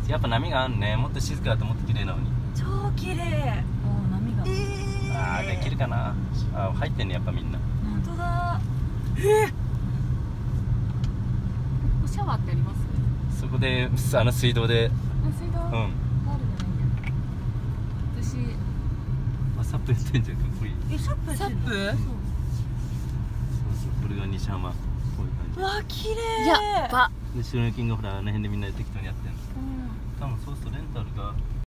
やっぱ波があるね。もっと静かだともっと綺麗なのに。 超綺麗。 波がああ、できるかな。あ、入ってんね、やっぱみんな。 本当だ。 シャワーってあります？ そこで水道で。 水道？ うん。 あるじゃないんだ。私サップやってんじゃん、かっこいい。 サップ？ そうそう、これが西浜。こういう感じ。 うわ、綺麗。 やば。 で、シュノーキングほら、あの辺でみんな適当にやってんの。多分そうするとレンタルが